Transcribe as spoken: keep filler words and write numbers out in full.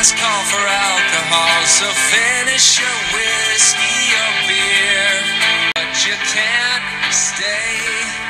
last call for alcohol, so finish your whiskey or beer. But you can't stay.